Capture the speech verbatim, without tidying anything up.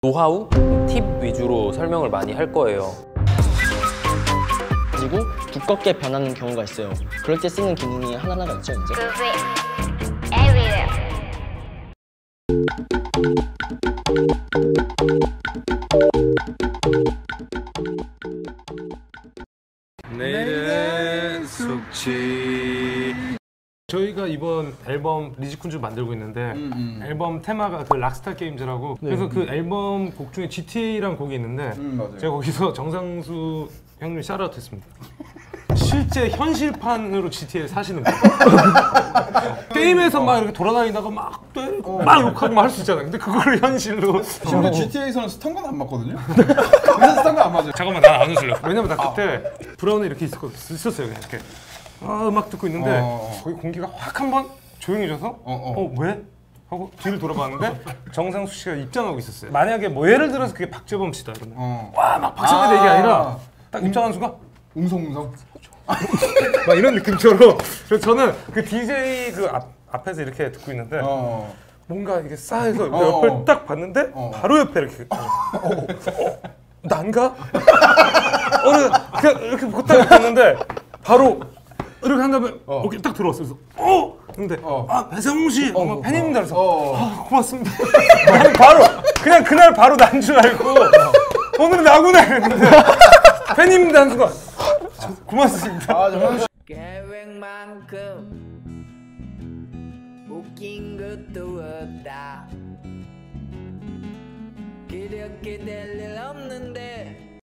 노하우, 팁 위주로 설명을 많이 할 거예요. 그리고 두껍게 변하는 경우가 있어요. 그럴 때 쓰는 기능이 하나하나가 있죠, 이제. 내일은 숙취. 저희가 이번 앨범 리지쿤즈 만들고 있는데 음, 음. 앨범 테마가 그 락스타 게임즈라고 네. 그래서 그 앨범 곡 중에 지티에이라는 곡이 있는데 음, 제가 거기서 정상수 형님 샤라웃 했습니다. 실제 현실판으로 지티에이를 사시는 거예요. 게임에서 막 이렇게 돌아다니다가 막 때리고 막 욕하고 막 할 수 있잖아요. 근데 그거를 현실로 심지어 지티에이에서는 스턴건 안 맞거든요? 그래서 스턴건 안 맞아요. 잠깐만 난 안 웃으려고. 왜냐면 나 그때 아. 브라운에 이렇게 있었어요. 그냥 이렇게 아, 음악 듣고 있는데 어. 거기 공기가 확 한번 조용해져서 어, 어. 어 왜? 하고 뒤를 돌아봤는데 정상수 씨가 입장하고 있었어요. 만약에 뭐 예를 들어서 그게 박재범 씨다 이러면 어. 와 막 박상대 아. 얘기 아니라 딱 입장한 순간 웅성웅성 막 이런 느낌처럼. 그래서 저는 그 디제이 그 앞, 앞에서 이렇게 듣고 있는데 어. 뭔가 이게 싸해서 어. 옆을 딱 봤는데 어. 바로 옆에 이렇게 어. 어. 난가? 어느 그냥 이렇게 딱 봤는데 바로 이렇게 한 다음에 어. 이렇게 딱 들어왔어. 그래서 어! 근데 어. 아 배성웅 씨! 어, 어, 팬입니다. 그래서 어. 아 고맙습니다. 아니 바로 그냥 그날 바로 난 줄 알고 어. 오늘은 나구나 했는데 팬입니다 한 순간 고맙습니다. 아, 계획만큼 웃긴 것도 없다. 그렇게 될 일 없는데